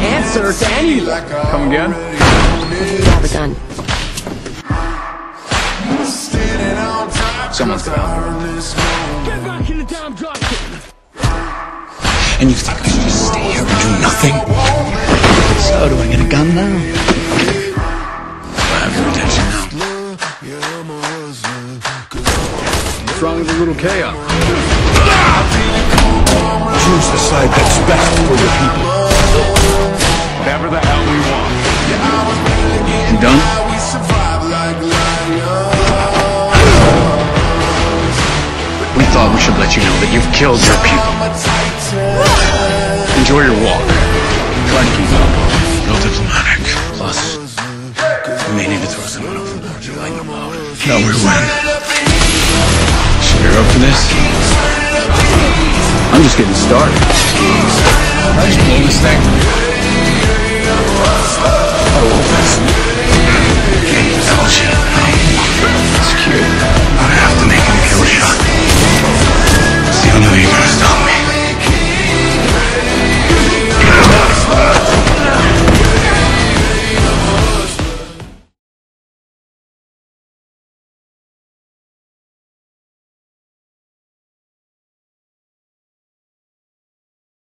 answer to anyone. Come again? Job is done. Someone's got help. Get back in the damn dropkick. And you think I should just stay here and do nothing? So do I get a gun now? I have your attention now. What's wrong with a little chaos? Choose the side that's best for your people. Whatever the hell we want. You done? We thought we should let you know that you've killed your people. Enjoy your walk. Try to keep up. Real diplomatic. Plus, we may need to throw someone overboard. You lighten the load. No, we win. So you're up for this? I'm just getting started. Nice blow this thing.